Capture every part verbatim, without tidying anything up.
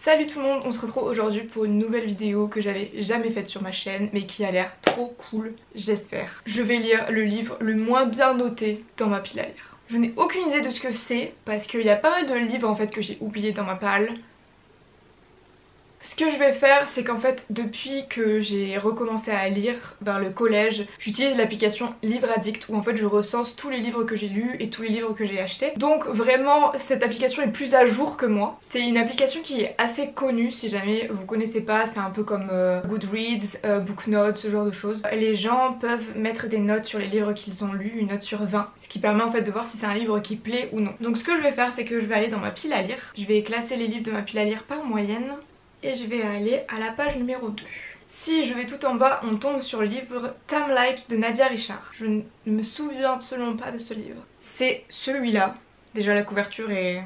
Salut tout le monde, on se retrouve aujourd'hui pour une nouvelle vidéo que j'avais jamais faite sur ma chaîne mais qui a l'air trop cool, j'espère. Je vais lire le livre le moins bien noté dans ma pile à lire. Je n'ai aucune idée de ce que c'est parce qu'il y a pas mal de livres en fait que j'ai oubliés dans ma palle. Ce que je vais faire, c'est qu'en fait, depuis que j'ai recommencé à lire vers le collège, j'utilise l'application Livre Addict où en fait je recense tous les livres que j'ai lus et tous les livres que j'ai achetés. Donc vraiment, cette application est plus à jour que moi. C'est une application qui est assez connue, si jamais vous connaissez pas, c'est un peu comme euh, Goodreads, euh, Booknote, ce genre de choses. Les gens peuvent mettre des notes sur les livres qu'ils ont lus, une note sur vingt, ce qui permet en fait de voir si c'est un livre qui plaît ou non. Donc ce que je vais faire, c'est que je vais aller dans ma pile à lire, je vais classer les livres de ma pile à lire par moyenne. Et je vais aller à la page numéro deux. Si je vais tout en bas, on tombe sur le livre Time Life de Nadia Richard. Je ne me souviens absolument pas de ce livre. C'est celui-là. Déjà la couverture est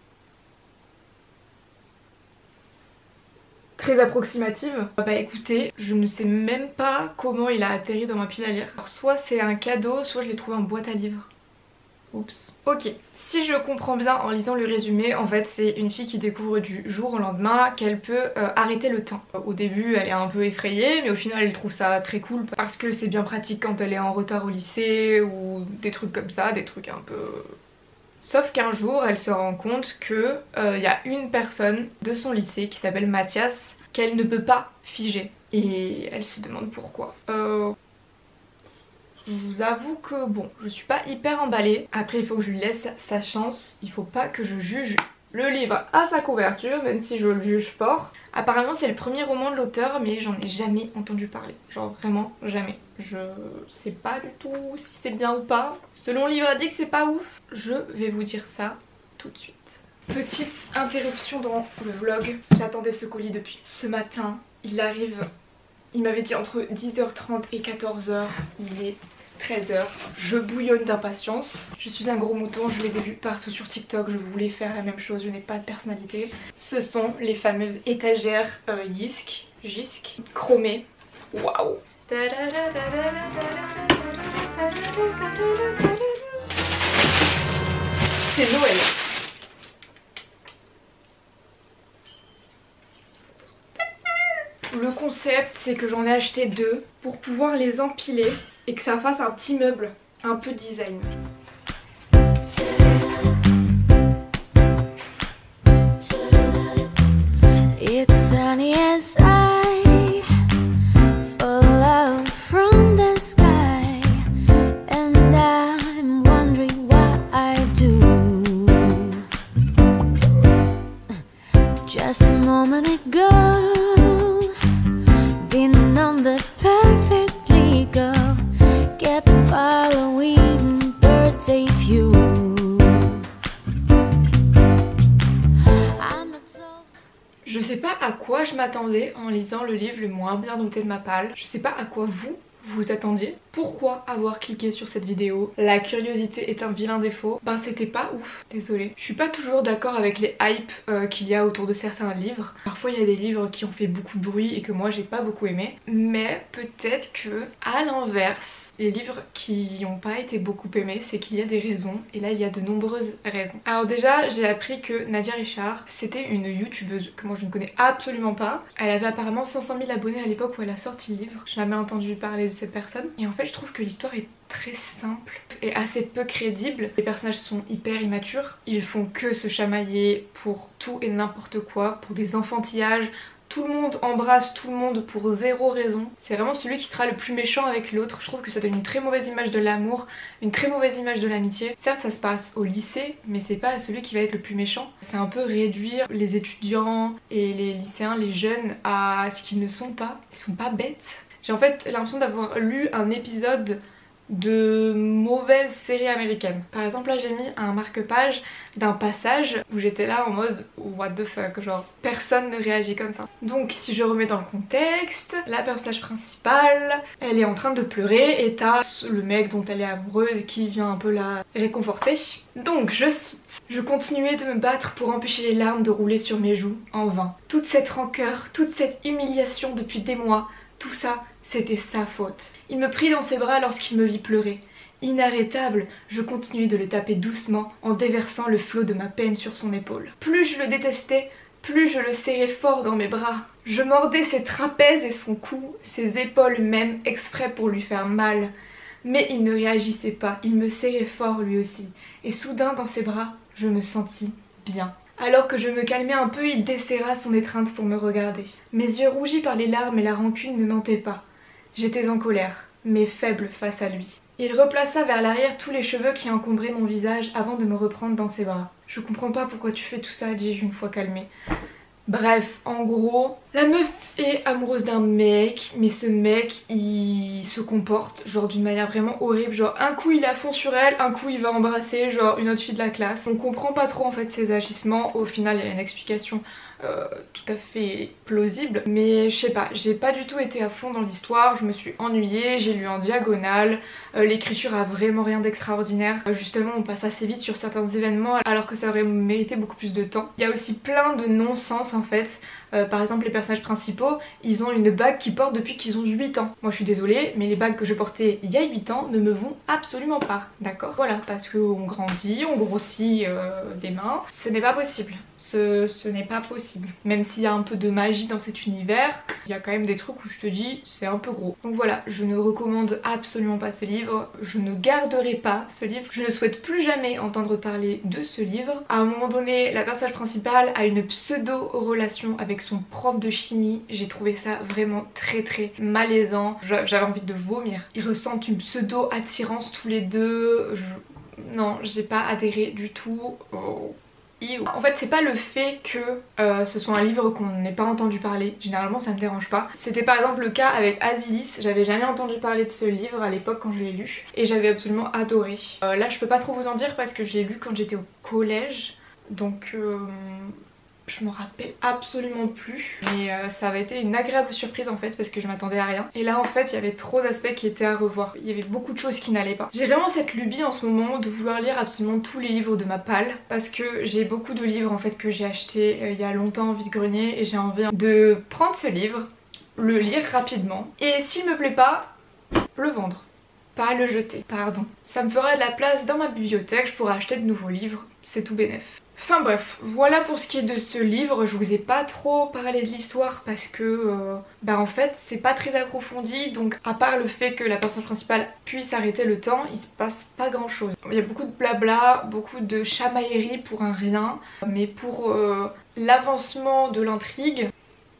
très approximative. Bah écoutez, je ne sais même pas comment il a atterri dans ma pile à lire. Alors soit c'est un cadeau, soit je l'ai trouvé en boîte à livres. Oups. Ok, si je comprends bien en lisant le résumé, en fait c'est une fille qui découvre du jour au lendemain qu'elle peut euh, arrêter le temps. Au début elle est un peu effrayée mais au final elle trouve ça très cool parce que c'est bien pratique quand elle est en retard au lycée ou des trucs comme ça, des trucs un peu... Sauf qu'un jour elle se rend compte que euh, y a une personne de son lycée qui s'appelle Mathias qu'elle ne peut pas figer. Et elle se demande pourquoi. Euh... Je vous avoue que bon, je suis pas hyper emballée. Après il faut que je lui laisse sa chance. Il faut pas que je juge le livre à sa couverture, même si je le juge fort. Apparemment c'est le premier roman de l'auteur mais j'en ai jamais entendu parler. Genre vraiment jamais. Je sais pas du tout si c'est bien ou pas. Selon Livre Addict c'est pas ouf. Je vais vous dire ça tout de suite. Petite interruption dans le vlog. J'attendais ce colis depuis ce matin. Il arrive... Il m'avait dit entre dix heures trente et quatorze heures, il est treize heures. Je bouillonne d'impatience. Je suis un gros mouton, je les ai vus partout sur TikTok, je voulais faire la même chose, je n'ai pas de personnalité. Ce sont les fameuses étagères euh, Jysk, Jysk, chromées. Waouh! C'est Noël. Le concept c'est que j'en ai acheté deux pour pouvoir les empiler et que ça fasse un petit meuble un peu design. It's sunny as I fall out from the sky and I'm wondering what I do. Just a moment ago been on the perfectly go, kept following birthday view. Je sais pas à quoi je m'attendais en lisant le livre le moins bien noté de ma palle. Je sais pas à quoi vous vous attendiez. Pourquoi avoir cliqué sur cette vidéo? La curiosité est un vilain défaut. Ben c'était pas ouf, désolée. Je suis pas toujours d'accord avec les hypes euh, qu'il y a autour de certains livres. Parfois il y a des livres qui ont fait beaucoup de bruit et que moi j'ai pas beaucoup aimé. Mais peut-être que à l'inverse, les livres qui n'ont pas été beaucoup aimés, c'est qu'il y a des raisons, et là il y a de nombreuses raisons. Alors déjà, j'ai appris que Nadia Richard, c'était une youtubeuse que moi je ne connais absolument pas. Elle avait apparemment cinq cent mille abonnés à l'époque où elle a sorti le livre. J'ai jamais entendu parler de cette personne. Et en fait, je trouve que l'histoire est très simple et assez peu crédible. Les personnages sont hyper immatures. Ils font que se chamailler pour tout et n'importe quoi, pour des enfantillages. Tout le monde embrasse tout le monde pour zéro raison. C'est vraiment celui qui sera le plus méchant avec l'autre. Je trouve que ça donne une très mauvaise image de l'amour, une très mauvaise image de l'amitié. Certes ça se passe au lycée, mais c'est pas celui qui va être le plus méchant. C'est un peu réduire les étudiants et les lycéens, les jeunes, à ce qu'ils ne sont pas. Ils sont pas bêtes. J'ai en fait l'impression d'avoir lu un épisode de mauvaises séries américaines. Par exemple là j'ai mis un marque-page d'un passage où j'étais là en mode what the fuck, genre personne ne réagit comme ça. Donc si je remets dans le contexte, la personnage principale elle est en train de pleurer et t'as le mec dont elle est amoureuse qui vient un peu la réconforter. Donc je cite: je continuais de me battre pour empêcher les larmes de rouler sur mes joues, en vain. Toute cette rancœur, toute cette humiliation depuis des mois, tout ça c'était sa faute. Il me prit dans ses bras lorsqu'il me vit pleurer. Inarrêtable, je continuai de le taper doucement en déversant le flot de ma peine sur son épaule. Plus je le détestais, plus je le serrais fort dans mes bras. Je mordais ses trapèzes et son cou, ses épaules même, exprès pour lui faire mal. Mais il ne réagissait pas, il me serrait fort lui aussi. Et soudain dans ses bras, je me sentis bien. Alors que je me calmais un peu, il desserra son étreinte pour me regarder. Mes yeux rougis par les larmes et la rancune ne mentaient pas. J'étais en colère, mais faible face à lui. Il replaça vers l'arrière tous les cheveux qui encombraient mon visage avant de me reprendre dans ses bras. « Je comprends pas pourquoi tu fais tout ça », dis-je une fois calmée. Bref, en gros, la meuf est amoureuse d'un mec, mais ce mec, il se comporte genre d'une manière vraiment horrible. Genre un coup il est à fond sur elle, un coup il va embrasser genre une autre fille de la classe. On comprend pas trop en fait ses agissements. Au final il y a une explication euh, tout à fait plausible. Mais je sais pas, j'ai pas du tout été à fond dans l'histoire. Je me suis ennuyée, j'ai lu en diagonale. Euh, L'écriture a vraiment rien d'extraordinaire. Euh, justement on passe assez vite sur certains événements alors que ça aurait mérité beaucoup plus de temps. Il y a aussi plein de non-sens en fait. Euh, par exemple les personnages principaux, ils ont une bague qu'ils portent depuis qu'ils ont huit ans. Moi je suis désolée, mais les bagues que je portais il y a huit ans ne me vont absolument pas, d'accord? Voilà, parce qu'on grandit, on grossit euh, des mains, ce n'est pas possible. Ce, ce n'est pas possible. Même s'il y a un peu de magie dans cet univers, il y a quand même des trucs où je te dis c'est un peu gros. Donc voilà, je ne recommande absolument pas ce livre, je ne garderai pas ce livre, je ne souhaite plus jamais entendre parler de ce livre. À un moment donné, la personnage principale a une pseudo-relation avec son prof de chimie, j'ai trouvé ça vraiment très très malaisant, j'avais envie de vomir. Ils ressentent une pseudo-attirance tous les deux, je... non, j'ai pas adhéré du tout. Oh. En fait c'est pas le fait que euh, ce soit un livre qu'on n'ait pas entendu parler, généralement ça me dérange pas. C'était par exemple le cas avec Azilis, j'avais jamais entendu parler de ce livre à l'époque quand je l'ai lu et j'avais absolument adoré. Euh, là je peux pas trop vous en dire parce que je l'ai lu quand j'étais au collège, donc euh, je m'en rappelle absolument plus. Mais euh, ça avait été une agréable surprise en fait parce que je m'attendais à rien. Et là en fait il y avait trop d'aspects qui étaient à revoir. Il y avait beaucoup de choses qui n'allaient pas. J'ai vraiment cette lubie en ce moment de vouloir lire absolument tous les livres de ma palle. Parce que j'ai beaucoup de livres en fait que j'ai achetés euh, il y a longtemps en vide-grenier. Et j'ai envie de prendre ce livre, le lire rapidement. Et s'il me plaît pas, le vendre. Pas le jeter, pardon. Ça me ferait de la place dans ma bibliothèque, je pourrais acheter de nouveaux livres, c'est tout bénef. Enfin bref, voilà pour ce qui est de ce livre. Je vous ai pas trop parlé de l'histoire parce que euh, bah en fait c'est pas très approfondi, donc à part le fait que la personne principale puisse arrêter le temps, il se passe pas grand chose. Il y a beaucoup de blabla, beaucoup de chamaillerie pour un rien, mais pour euh, l'avancement de l'intrigue,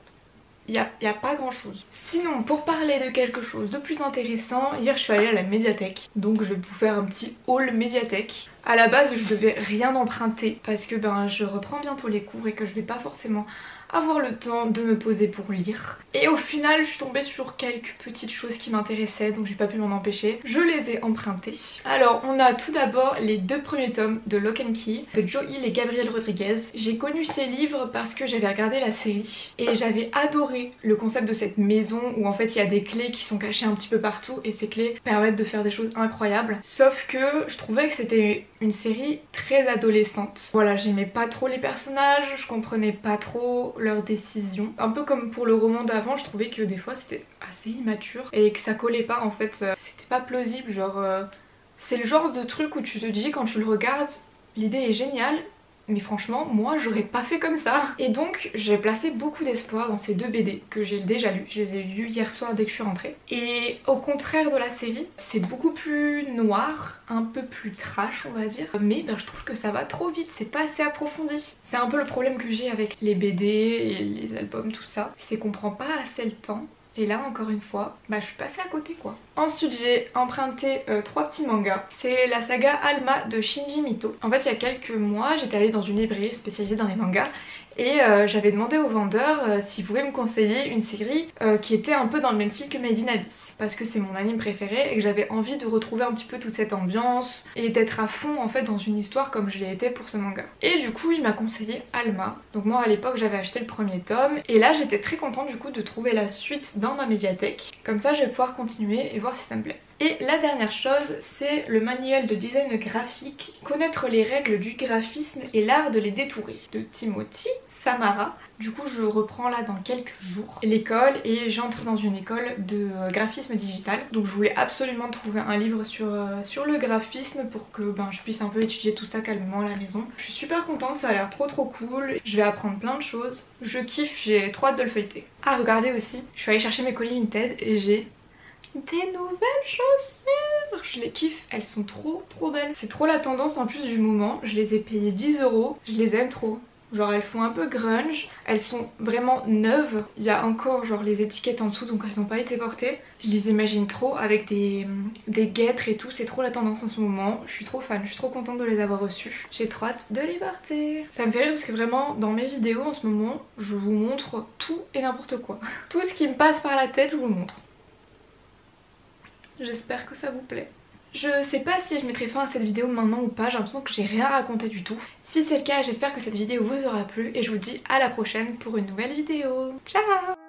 il n'y a, y a pas grand chose. Sinon, pour parler de quelque chose de plus intéressant, hier je suis allée à la médiathèque, donc je vais vous faire un petit haul médiathèque. À la base je devais rien emprunter parce que ben je reprends bientôt les cours et que je vais pas forcément avoir le temps de me poser pour lire. Et au final je suis tombée sur quelques petites choses qui m'intéressaient, donc j'ai pas pu m'en empêcher. Je les ai empruntées. Alors on a tout d'abord les deux premiers tomes de Lock and Key de Joe Hill et Gabriel Rodriguez. J'ai connu ces livres parce que j'avais regardé la série et j'avais adoré le concept de cette maison où en fait il y a des clés qui sont cachées un petit peu partout et ces clés permettent de faire des choses incroyables. Sauf que je trouvais que c'était une série très adolescente. Voilà, j'aimais pas trop les personnages, je comprenais pas trop leurs décisions. Un peu comme pour le roman d'avant, je trouvais que des fois c'était assez immature et que ça collait pas en fait. C'était pas plausible, genre... Euh, c'est le genre de truc où tu te dis quand tu le regardes, l'idée est géniale, mais franchement moi j'aurais pas fait comme ça. Et donc j'ai placé beaucoup d'espoir dans ces deux B D que j'ai déjà lus. Je les ai lus hier soir dès que je suis rentrée. Et au contraire de la série, c'est beaucoup plus noir, un peu plus trash on va dire. Mais ben, je trouve que ça va trop vite, c'est pas assez approfondi. C'est un peu le problème que j'ai avec les B D et les albums tout ça. C'est qu'on prend pas assez le temps. Et là encore une fois, bah je suis passée à côté quoi. Ensuite j'ai emprunté euh, trois petits mangas. C'est la saga Alma de Shinji Mito. En fait il y a quelques mois j'étais allée dans une librairie spécialisée dans les mangas et euh, j'avais demandé au vendeur euh, s'il pouvait me conseiller une série euh, qui était un peu dans le même style que Made in Abyss, parce que c'est mon anime préféré et que j'avais envie de retrouver un petit peu toute cette ambiance et d'être à fond en fait dans une histoire comme je l'ai été pour ce manga. Et du coup il m'a conseillé Alma. Donc moi à l'époque j'avais acheté le premier tome et là j'étais très contente du coup de trouver la suite dans ma médiathèque. Comme ça je vais pouvoir continuer et voir si ça me plaît. Et la dernière chose, c'est le manuel de design graphique, connaître les règles du graphisme et l'art de les détourer, de Timothy Samara. Du coup je reprends là dans quelques jours l'école et j'entre dans une école de graphisme digital. Donc je voulais absolument trouver un livre sur, euh, sur le graphisme pour que ben, je puisse un peu étudier tout ça calmement à la maison. Je suis super contente, ça a l'air trop trop cool. Je vais apprendre plein de choses. Je kiffe, j'ai trop hâte de le feuilleter. Ah regardez aussi, je suis allée chercher mes colis Vinted et j'ai des nouvelles chaussures. Je les kiffe, elles sont trop trop belles. C'est trop la tendance en plus du moment. Je les ai payées dix euros, je les aime trop. Genre elles font un peu grunge, elles sont vraiment neuves. Il y a encore genre les étiquettes en dessous donc elles n'ont pas été portées. Je les imagine trop avec des, des guêtres et tout, c'est trop la tendance en ce moment. Je suis trop fan, je suis trop contente de les avoir reçues. J'ai trop hâte de les porter. Ça me fait rire parce que vraiment dans mes vidéos en ce moment, je vous montre tout et n'importe quoi. Tout ce qui me passe par la tête, je vous le montre. J'espère que ça vous plaît. Je sais pas si je mettrai fin à cette vidéo maintenant ou pas, j'ai l'impression que j'ai rien raconté du tout. Si c'est le cas, j'espère que cette vidéo vous aura plu et je vous dis à la prochaine pour une nouvelle vidéo. Ciao!